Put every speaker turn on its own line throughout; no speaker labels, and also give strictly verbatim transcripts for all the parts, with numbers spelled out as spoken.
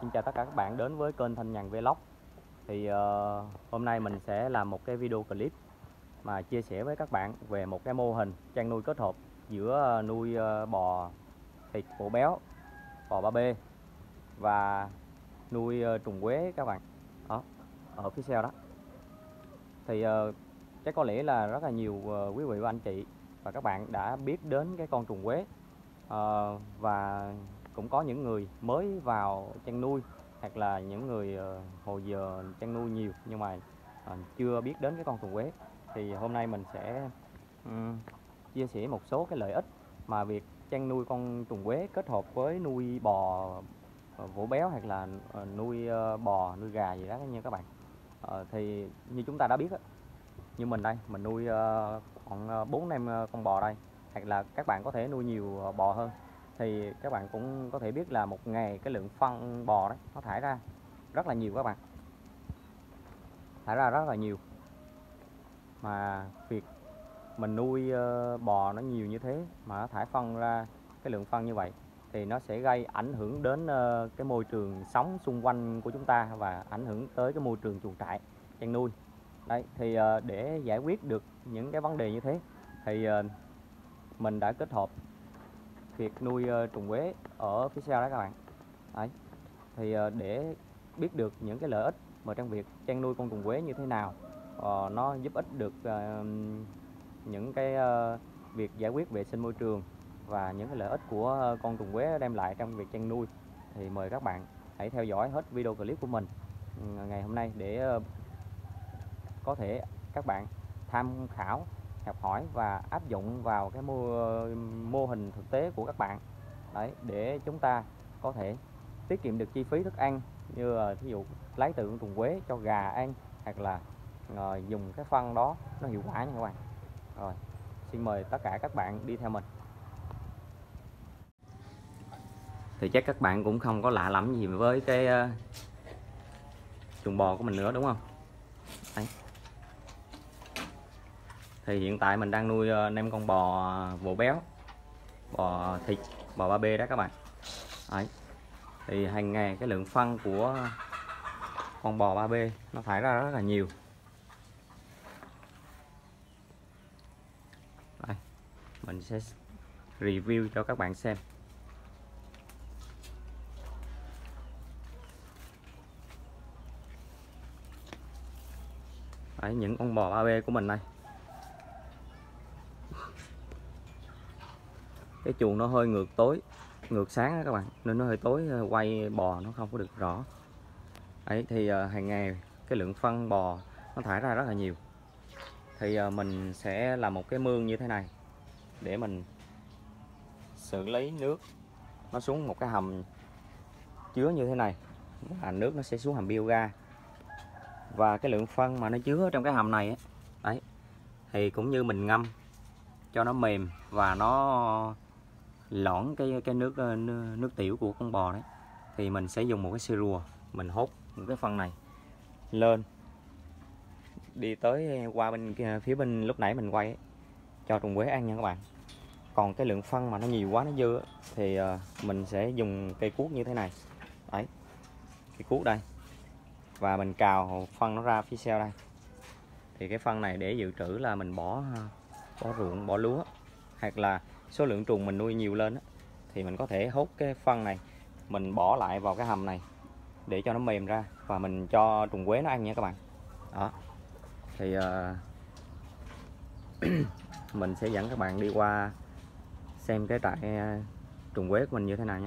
Xin chào tất cả các bạn đến với kênh Thanh Nhàn Vlog. Thì uh, hôm nay mình sẽ làm một cái video clip mà chia sẻ với các bạn về một cái mô hình chăn nuôi kết hợp giữa nuôi uh, bò thịt bổ béo, bò ba B và nuôi uh, trùng quế các bạn. Đó, ở phía sau đó. Thì uh, chắc có lẽ là rất là nhiều uh, quý vị và anh chị và các bạn đã biết đến cái con trùng quế, uh, và cũng có những người mới vào chăn nuôi hoặc là những người uh, hồi giờ chăn nuôi nhiều nhưng mà uh, chưa biết đến cái con trùng quế. Thì hôm nay mình sẽ um, chia sẻ một số cái lợi ích mà việc chăn nuôi con trùng quế kết hợp với nuôi bò uh, vỗ béo hoặc là uh, nuôi uh, bò, nuôi gà gì đó nha các bạn. Uh, thì như chúng ta đã biết đó, như mình đây, mình nuôi uh, khoảng bốn năm con bò đây, hoặc là các bạn có thể nuôi nhiều bò hơn. Thì các bạn cũng có thể biết là một ngày cái lượng phân bò đấy nó thải ra rất là nhiều các bạn, thải ra rất là nhiều. Mà việc mình nuôi uh, bò nó nhiều như thế mà nó thải phân ra cái lượng phân như vậy thì nó sẽ gây ảnh hưởng đến uh, cái môi trường sống xung quanh của chúng ta và ảnh hưởng tới cái môi trường chuồng trại chăn nuôi. Đấy, thì uh, để giải quyết được những cái vấn đề như thế thì uh, mình đã kết hợp việc nuôi uh, trùng quế ở phía sau đó các bạn. Đấy, thì uh, để biết được những cái lợi ích mà trong việc chăn nuôi con trùng quế như thế nào, uh, nó giúp ích được uh, những cái uh, việc giải quyết vệ sinh môi trường và những cái lợi ích của uh, con trùng quế đem lại trong việc chăn nuôi, thì mời các bạn hãy theo dõi hết video clip của mình ngày hôm nay để uh, có thể các bạn tham khảo, học hỏi và áp dụng vào cái mô, mô hình thực tế của các bạn. Đấy, để chúng ta có thể tiết kiệm được chi phí thức ăn, như là ví dụ lấy từ con trùng quế cho gà ăn, hoặc là uh, dùng cái phân đó nó hiệu quả nha các bạn. Rồi, xin mời tất cả các bạn đi theo mình. Thì chắc các bạn cũng không có lạ lắm gì với cái uh, chuồng bò của mình nữa đúng không? Đấy. Thì hiện tại mình đang nuôi năm con bò vỗ béo, bò thịt, bò ba B đó các bạn. Đấy. Thì hàng ngày cái lượng phân của con bò ba B nó thải ra rất là nhiều. Đây, mình sẽ review cho các bạn xem. Đấy, những con bò ba B của mình đây. Cái chuồng nó hơi ngược tối, ngược sáng đó các bạn, nên nó hơi tối, quay bò nó không có được rõ. Ấy thì uh, hàng ngày cái lượng phân bò nó thải ra rất là nhiều. Thì uh, mình sẽ làm một cái mương như thế này để mình xử lý nước nó xuống một cái hầm chứa như thế này, và nước nó sẽ xuống hầm bioga. Và cái lượng phân mà nó chứa trong cái hầm này ấy, đấy, thì cũng như mình ngâm cho nó mềm và nó lõn cái cái nước nước tiểu của con bò đấy, thì mình sẽ dùng một cái xe rùa mình hốt những cái phân này lên, đi tới qua bên phía bên lúc nãy mình quay ấy, cho trùng quế ăn nha các bạn. Còn cái lượng phân mà nó nhiều quá, nó dư thì mình sẽ dùng cây cuốc như thế này. Đấy, cây cuốc đây, và mình cào phân nó ra phía sau đây. Thì cái phân này để dự trữ là mình bỏ bỏ ruộng, bỏ lúa, hoặc là số lượng trùng mình nuôi nhiều lên thì mình có thể hút cái phân này mình bỏ lại vào cái hầm này để cho nó mềm ra và mình cho trùng quế nó ăn nha các bạn. Đó, thì uh, mình sẽ dẫn các bạn đi qua xem cái trại trùng quế của mình như thế nào nha.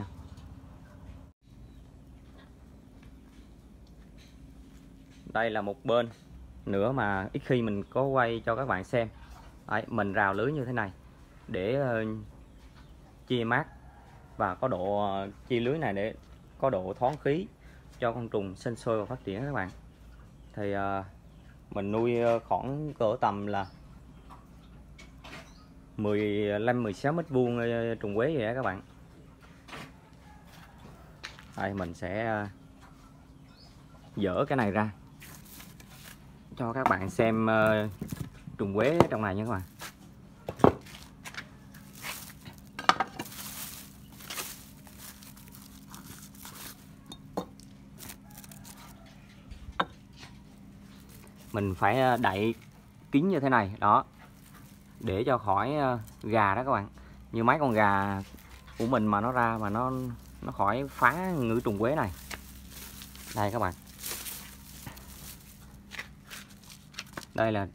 Đây là một bên nữa mà ít khi mình có quay cho các bạn xem. Đấy, mình rào lưới như thế này để uh, chia mát và có độ uh, chia lưới này để có độ thoáng khí cho con trùng sinh sôi và phát triển các bạn. Thì uh, mình nuôi khoảng cỡ tầm là mười lăm mười sáu mét vuông trùng quế vậy đó các bạn. Đây, mình sẽ uh, dỡ cái này ra cho các bạn xem uh, trùng quế trong này nha các bạn. mình phải đậy kín như thế này đó, để cho khỏi gà đó các bạn. Như mấy con gà của mình mà nó ra mà nó nó khỏi phá ngữ trùng quế này. Đây các bạn, đây là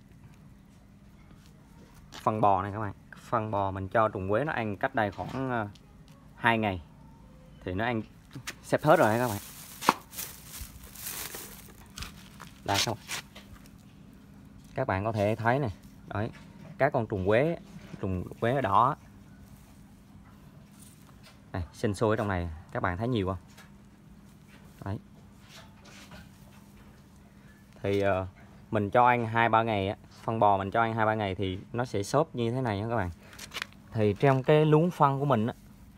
phân bò này các bạn. Phân bò mình cho trùng quế nó ăn cách đây khoảng hai ngày thì nó ăn sắp hết rồi đấy các bạn. Đây các bạn, các bạn có thể thấy này, đấy, các con trùng quế, trùng quế đỏ này sinh sôi ở trong này, các bạn thấy nhiều không? Đấy. Thì uh, mình cho ăn hai ba ngày á, phân bò mình cho ăn hai ba ngày thì nó sẽ xốp như thế này nha các bạn. Thì trong cái luống phân của mình á,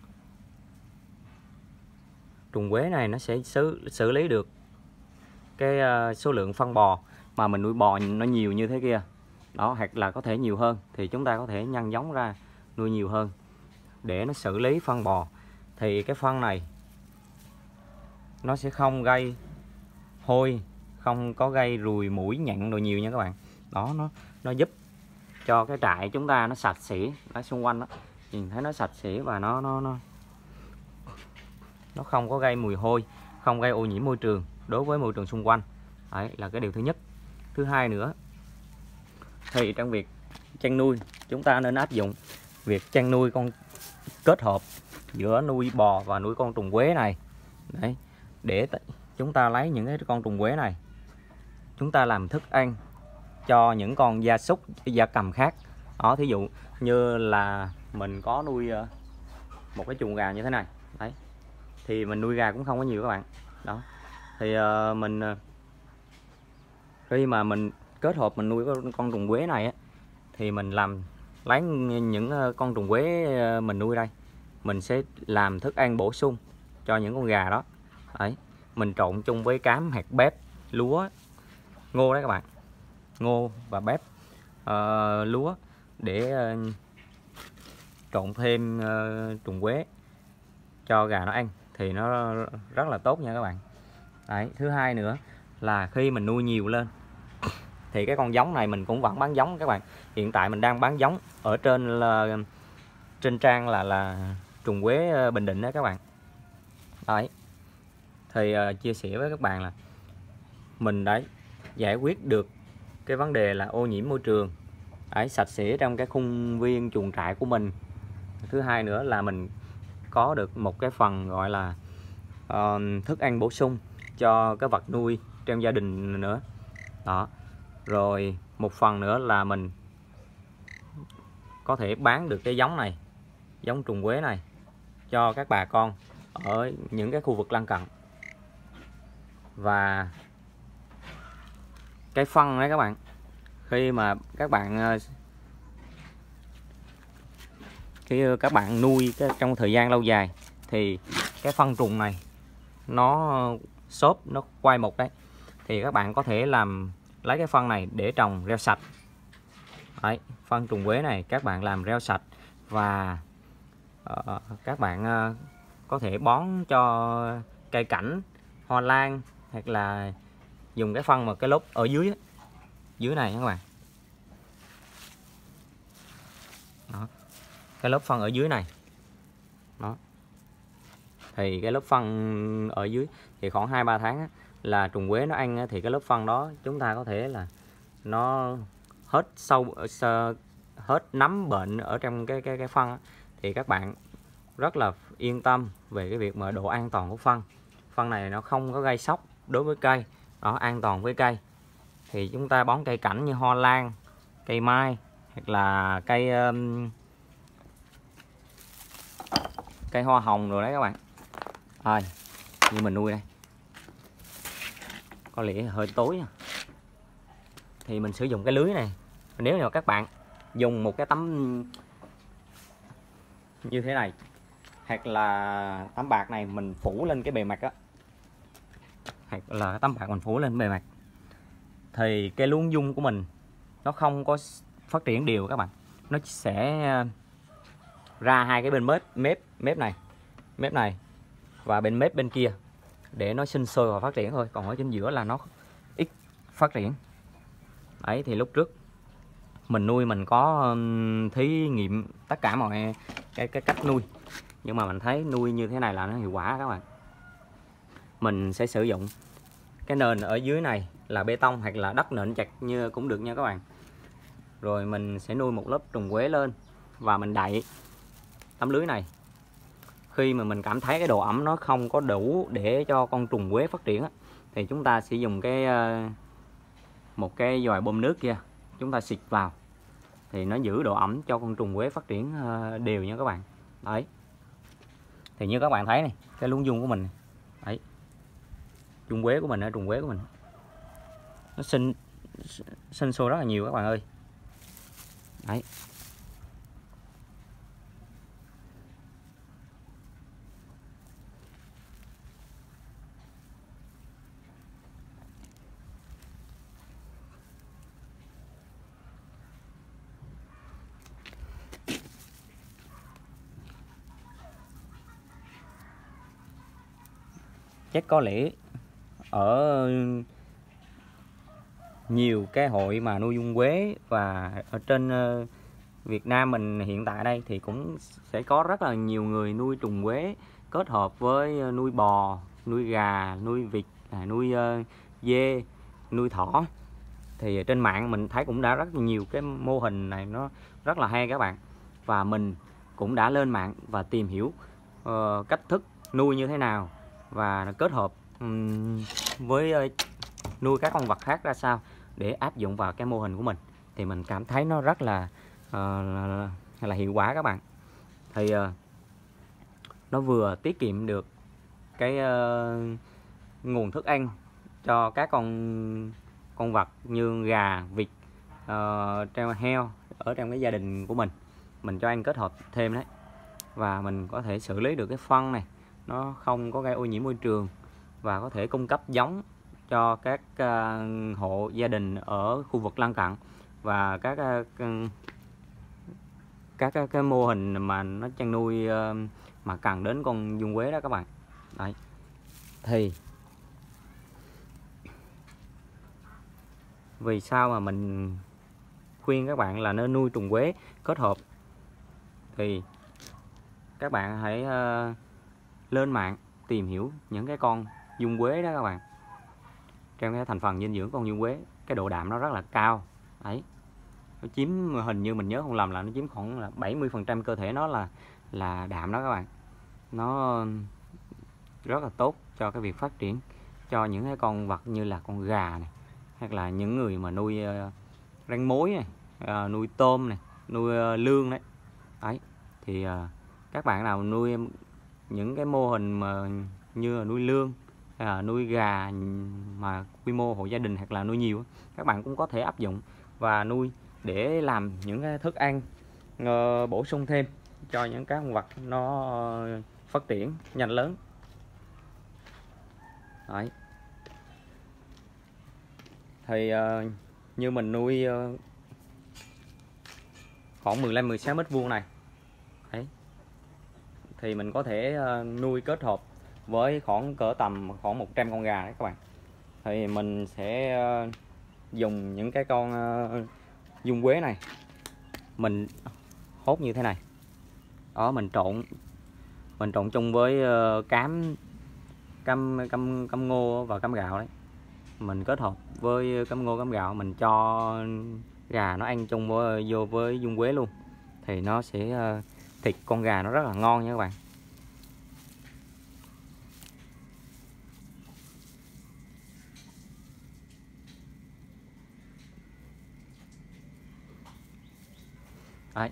trùng quế này nó sẽ xử, xử lý được cái uh, số lượng phân bò mà mình nuôi bò nó nhiều như thế kia đó, hoặc là có thể nhiều hơn thì chúng ta có thể nhân giống ra nuôi nhiều hơn để nó xử lý phân bò. Thì cái phân này nó sẽ không gây hôi, không có gây ruồi muỗi nhặn đồ nhiều nha các bạn. Đó, nó nó giúp cho cái trại chúng ta nó sạch sẽ, ở xung quanh đó nhìn thấy nó sạch sẽ và nó nó nó nó không có gây mùi hôi, không gây ô nhiễm môi trường đối với môi trường xung quanh. Đấy là cái điều thứ nhất. Thứ hai nữa thì trong việc chăn nuôi chúng ta nên áp dụng việc chăn nuôi con kết hợp giữa nuôi bò và nuôi con trùng quế này. Đấy, để chúng ta lấy những cái con trùng quế này chúng ta làm thức ăn cho những con gia súc, gia cầm khác. Đó, thí dụ như là mình có nuôi một cái chuồng gà như thế này. Đấy, thì mình nuôi gà cũng không có nhiều các bạn. Đó, thì uh, mình uh, khi mà mình kết hợp mình nuôi con trùng quế này á, thì mình làm lấy những con trùng quế mình nuôi đây, mình sẽ làm thức ăn bổ sung cho những con gà đó. Đấy, mình trộn chung với cám, hạt bếp, lúa, ngô đấy các bạn, ngô và bếp, uh, lúa để uh, trộn thêm uh, trùng quế cho gà nó ăn thì nó rất là tốt nha các bạn. Đấy, thứ hai nữa là khi mình nuôi nhiều lên thì cái con giống này mình cũng vẫn bán giống các bạn. Hiện tại mình đang bán giống ở trên là trên trang là là trùng quế Bình Định đó các bạn. Đấy, thì uh, chia sẻ với các bạn là mình đã giải quyết được cái vấn đề là ô nhiễm môi trường, đấy, sạch sẽ trong cái khuôn viên chuồng trại của mình. Thứ hai nữa là mình có được một cái phần gọi là uh, thức ăn bổ sung cho cái vật nuôi trong gia đình nữa. Đó, rồi một phần nữa là mình có thể bán được cái giống này, giống trùng quế này cho các bà con ở những cái khu vực lân cận. Và cái phân đấy các bạn, khi mà các bạn khi các bạn nuôi cái, trong thời gian lâu dài thì cái phân trùng này nó xốp, nó quay một đấy, thì các bạn có thể làm lấy cái phân này để trồng rau sạch. Đấy, phân trùng quế này các bạn làm rau sạch và uh, các bạn uh, có thể bón cho cây cảnh, hoa lan, hoặc là dùng cái phân mà cái lốp ở dưới á, dưới này các bạn. Đó, cái lớp phân ở dưới này. Đó, thì cái lớp phân ở dưới thì khoảng hai ba tháng á, là trùng quế nó ăn á, thì cái lớp phân đó chúng ta có thể là nó hết sâu, hết nấm bệnh ở trong cái cái cái phân á, thì các bạn rất là yên tâm về cái việc mà độ an toàn của phân. Phân này nó không có gây sốc đối với cây, nó an toàn với cây. Thì chúng ta bón cây cảnh như hoa lan, cây mai, hoặc là cây um, cây hoa hồng rồi đấy các bạn. Rồi, như mình nuôi đây, có lẽ hơi tối à. Thì mình sử dụng cái lưới này. Nếu như các bạn dùng một cái tấm như thế này, hoặc là tấm bạc này mình phủ lên cái bề mặt á, hoặc là tấm bạc mình phủ lên bề mặt, thì cái luống dung của mình nó không có phát triển đều các bạn. Nó sẽ ra hai cái bên mép mép mép này, mép này và bên mép bên kia để nó sinh sôi và phát triển thôi, còn ở trên giữa là nó ít phát triển. Ấy thì lúc trước mình nuôi mình có thí nghiệm tất cả mọi cái, cái cách nuôi, nhưng mà mình thấy nuôi như thế này là nó hiệu quả các bạn. Mình sẽ sử dụng cái nền ở dưới này là bê tông hoặc là đất nện chặt như cũng được nha các bạn. Rồi mình sẽ nuôi một lớp trùng quế lên và mình đậy tấm lưới này. Khi mà mình cảm thấy cái độ ẩm nó không có đủ để cho con trùng quế phát triển á, thì chúng ta sẽ dùng cái một cái vòi bơm nước kia, chúng ta xịt vào thì nó giữ độ ẩm cho con trùng quế phát triển đều nha các bạn. Đấy. Thì như các bạn thấy này, cái luống dung của mình. Đấy. Trùng quế của mình ở trùng quế của mình. Nó sinh sinh sôi rất là nhiều các bạn ơi. Đấy. Chắc có lẽ ở nhiều cái hội mà nuôi dung quế và ở trên Việt Nam mình hiện tại đây thì cũng sẽ có rất là nhiều người nuôi trùng quế kết hợp với nuôi bò, nuôi gà, nuôi vịt, nuôi dê, nuôi thỏ. Thì trên mạng mình thấy cũng đã rất nhiều cái mô hình này nó rất là hay các bạn. Và mình cũng đã lên mạng và tìm hiểu uh, cách thức nuôi như thế nào và kết hợp um, với uh, nuôi các con vật khác ra sao để áp dụng vào cái mô hình của mình. Thì mình cảm thấy nó rất là uh, là, là hiệu quả các bạn. Thì uh, nó vừa tiết kiệm được cái uh, nguồn thức ăn cho các con con vật như gà, vịt, uh, heo ở trong cái gia đình của mình. Mình cho ăn kết hợp thêm đấy. Và mình có thể xử lý được cái phân này, nó không có gây ô nhiễm môi trường, và có thể cung cấp giống cho các uh, hộ gia đình ở khu vực lân cận và các uh, các cái, cái mô hình mà nó chăn nuôi uh, mà cần đến con dung quế đó các bạn. Đấy. Thì vì sao mà mình khuyên các bạn là nên nuôi trùng quế kết hợp, thì các bạn hãy uh, lên mạng tìm hiểu những cái con dung quế đó các bạn. Trong cái thành phần dinh dưỡng con dung quế, cái độ đạm nó rất là cao. Đấy. Nó chiếm, hình như mình nhớ không lầm là nó chiếm khoảng là bảy mươi phần trăm cơ thể nó là là đạm đó các bạn. Nó rất là tốt cho cái việc phát triển cho những cái con vật như là con gà này, hoặc là những người mà nuôi uh, rang mối này, uh, nuôi tôm này, nuôi uh, lương đấy. Đấy. Thì uh, các bạn nào nuôi những cái mô hình mà như là nuôi lương, à, nuôi gà mà quy mô hộ gia đình hoặc là nuôi nhiều, các bạn cũng có thể áp dụng và nuôi để làm những cái thức ăn uh, bổ sung thêm cho những các con vật nó uh, phát triển nhanh lớn. Đấy. Thì uh, như mình nuôi uh, khoảng mười lăm mười sáu mét vuông này. Đấy. Thì mình có thể uh, nuôi kết hợp với khoảng cỡ tầm khoảng một trăm con gà đấy các bạn. Thì mình sẽ uh, dùng những cái con uh, dung quế này mình hốt như thế này. Đó, mình trộn mình trộn chung với uh, cám cam cam cam ngô và cam gạo đấy. Mình kết hợp với cám ngô cám gạo, mình cho gà nó ăn chung với, vô với dung quế luôn. Thì nó sẽ uh, thịt con gà nó rất là ngon nha các bạn. Đấy.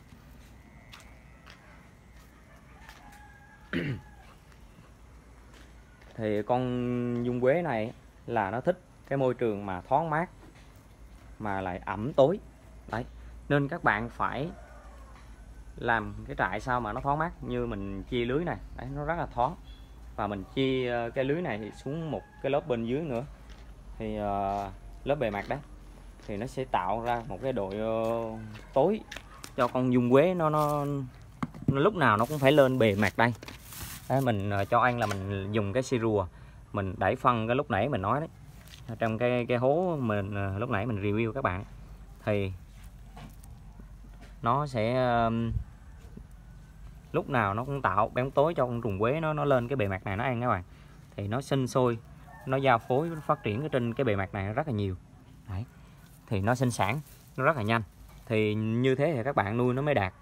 Thì con dung quế này là nó thích cái môi trường mà thoáng mát mà lại ẩm tối. Đấy. Nên các bạn phải làm cái trại sao mà nó thoáng mát. Như mình chia lưới này, đấy, nó rất là thoáng. Và mình chia cái lưới này xuống một cái lớp bên dưới nữa, thì uh, lớp bề mặt đấy, thì nó sẽ tạo ra một cái độ uh, tối cho con dung quế nó, nó nó lúc nào nó cũng phải lên bề mặt đây. Đấy, mình uh, cho ăn là mình dùng cái xi rùa mình đẩy phân cái lúc nãy mình nói đấy, trong cái cái hố mình uh, lúc nãy mình review các bạn. thì nó sẽ um, lúc nào nó cũng tạo bóng tối cho con trùng quế nó nó lên cái bề mặt này nó ăn các bạn. Thì nó sinh sôi, nó giao phối, nó phát triển ở trên cái bề mặt này rất là nhiều. Đấy. Thì nó sinh sản nó rất là nhanh. Thì như thế thì các bạn nuôi nó mới đạt.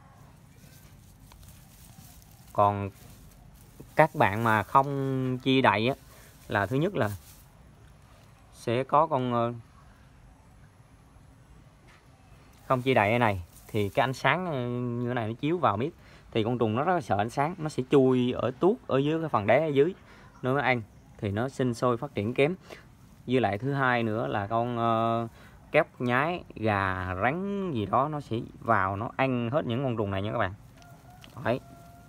Còn các bạn mà không chia đậy á, là thứ nhất là sẽ có con không chia đậy này thì cái ánh sáng như thế này nó chiếu vào miết thì con trùng nó rất là sợ ánh sáng, nó sẽ chui ở tuốt ở dưới cái phần đáy ở dưới nó mới ăn, thì nó sinh sôi phát triển kém. Với lại thứ hai nữa là con uh, kéo nhái, gà, rắn gì đó nó sẽ vào nó ăn hết những con trùng này nha các bạn. Đấy.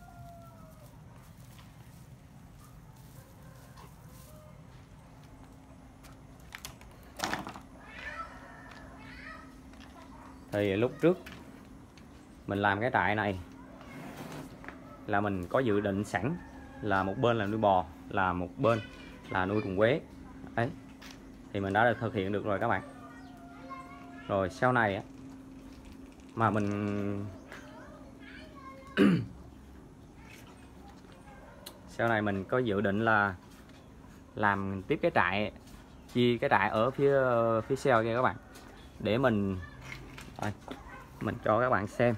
Thì lúc trước mình làm cái trại này là mình có dự định sẵn là một bên là nuôi bò, là một bên là nuôi trùng quế. Ấy thì mình đã được thực hiện được rồi các bạn. Rồi sau này á mà mình sau này mình có dự định là làm tiếp cái trại, chia cái trại ở phía phía sau kia các bạn, để mình Đây, mình cho các bạn xem.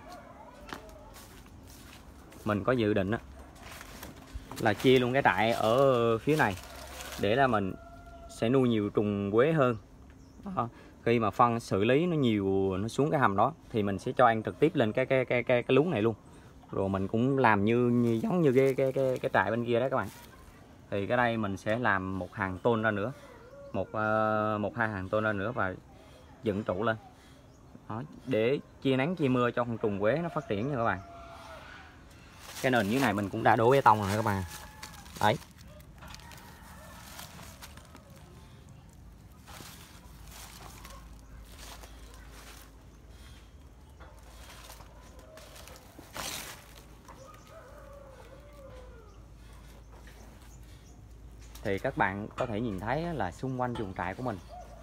Mình có dự định á, là chia luôn cái trại ở phía này để là mình sẽ nuôi nhiều trùng quế hơn. Đó. Khi mà phân xử lý nó nhiều, nó xuống cái hầm đó thì mình sẽ cho ăn trực tiếp lên cái cái cái cái, cái luống này luôn. Rồi mình cũng làm như, như giống như cái cái cái cái trại bên kia đó các bạn. Thì cái đây mình sẽ làm một hàng tôn ra nữa, một uh, một hai hàng tôn ra nữa và dựng trụ lên. Đó, để chia nắng chia mưa cho con trùng quế nó phát triển nha các bạn. Cái nền dưới này mình cũng đã đổ bê tông rồi các bạn. Đấy. Thì các bạn có thể nhìn thấy là xung quanh chuồng trại của mình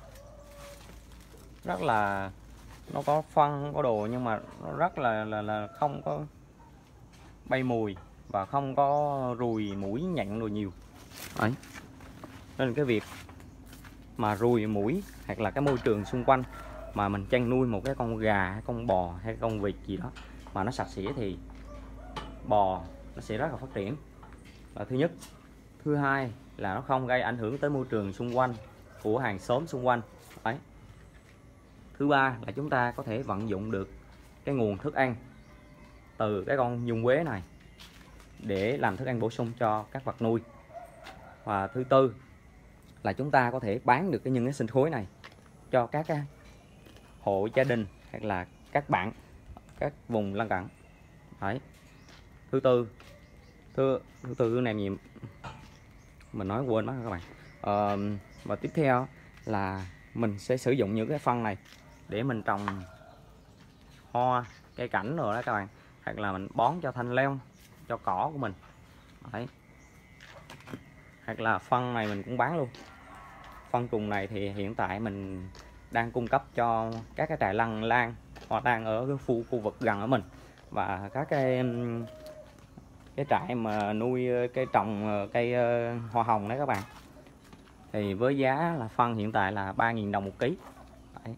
rất là, nó có phân có đồ nhưng mà nó rất là là, là không có bay mùi và không có ruồi muỗi nhặn rồi nhiều. Đấy. Nên cái việc mà ruồi muỗi hoặc là cái môi trường xung quanh mà mình chăn nuôi một cái con gà hay con bò hay con vịt gì đó mà nó sạch sẽ thì bò nó sẽ rất là phát triển, là thứ nhất. Thứ hai là nó không gây ảnh hưởng tới môi trường xung quanh của hàng xóm xung quanh. Đấy. Thứ ba là chúng ta có thể vận dụng được cái nguồn thức ăn từ cái con nhung quế này để làm thức ăn bổ sung cho các vật nuôi. Và thứ tư là chúng ta có thể bán được cái những cái sinh khối này cho các cái hộ gia đình hoặc là các bạn các vùng lân cận. Đấy. Thứ tư thứ thứ tư này gì mình nói quên mất các bạn. Ờ, và tiếp theo là mình sẽ sử dụng những cái phân này để mình trồng hoa, cây cảnh rồi đó các bạn, hoặc là mình bón cho thanh leo, cho cỏ của mình. Đấy. Hoặc là phân này mình cũng bán luôn. Phân trùng này thì hiện tại mình đang cung cấp cho các cái trại lăng lan hoa đang ở cái khu khu vực gần ở mình, và các cái cái trại mà nuôi cây trồng cây hoa hồng đấy các bạn. Thì với giá là phân hiện tại là ba nghìn đồng một ký. Đấy.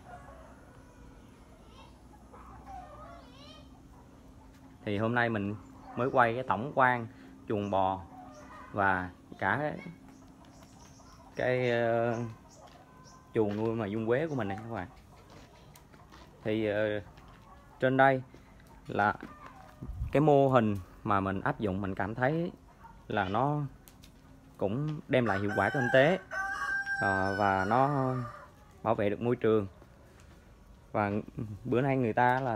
Thì hôm nay mình mới quay cái tổng quan chuồng bò và cả cái, cái uh, chuồng nuôi mà dung quế của mình này các bạn. Thì uh, trên đây là cái mô hình mà mình áp dụng, mình cảm thấy là nó cũng đem lại hiệu quả kinh tế uh, và nó bảo vệ được môi trường. Và bữa nay người ta là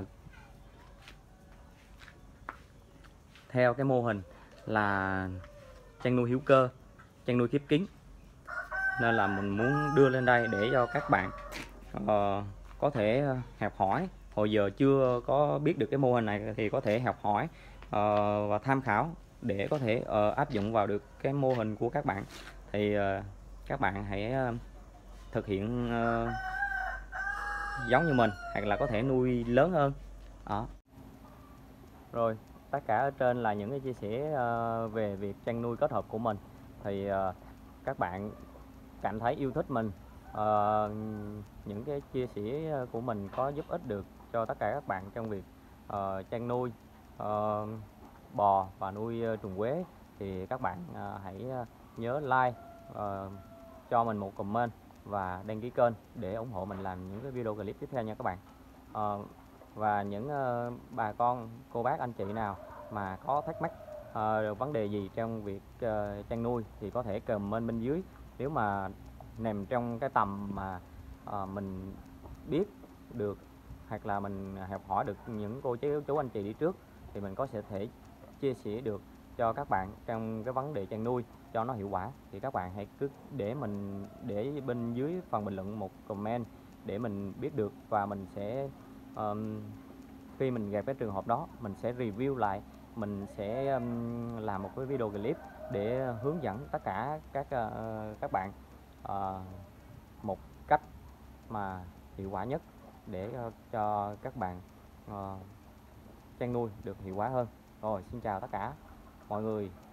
theo cái mô hình là chăn nuôi hữu cơ, chăn nuôi khép kín, nên là mình muốn đưa lên đây để cho các bạn uh, có thể học hỏi. Hồi giờ chưa có biết được cái mô hình này thì có thể học hỏi uh, và tham khảo để có thể uh, áp dụng vào được cái mô hình của các bạn. Thì uh, các bạn hãy uh, thực hiện uh, giống như mình, hoặc là có thể nuôi lớn hơn đó. Rồi, tất cả ở trên là những cái chia sẻ uh, về việc chăn nuôi kết hợp của mình. Thì uh, các bạn cảm thấy yêu thích mình, uh, những cái chia sẻ của mình có giúp ích được cho tất cả các bạn trong việc uh, chăn nuôi uh, bò và nuôi uh, trùng quế, thì các bạn uh, hãy uh, nhớ like, uh, cho mình một comment và đăng ký kênh để ủng hộ mình làm những cái video clip tiếp theo nha các bạn. Uh, và những uh, bà con, cô bác, anh chị nào mà có thắc mắc uh, vấn đề gì trong việc uh, chăn nuôi thì có thể comment bên dưới. Nếu mà nằm trong cái tầm mà uh, mình biết được, hoặc là mình học hỏi được những cô chú chú anh chị đi trước, thì mình có sẽ thể chia sẻ được cho các bạn trong cái vấn đề chăn nuôi cho nó hiệu quả. Thì các bạn hãy cứ để mình để bên dưới phần bình luận một comment để mình biết được, và mình sẽ um, khi mình gặp cái trường hợp đó mình sẽ review lại, mình sẽ um, làm một cái video clip để hướng dẫn tất cả các uh, các bạn uh, một cách mà hiệu quả nhất để uh, cho các bạn uh, chăn nuôi được hiệu quả hơn. Rồi, xin chào tất cả mọi người.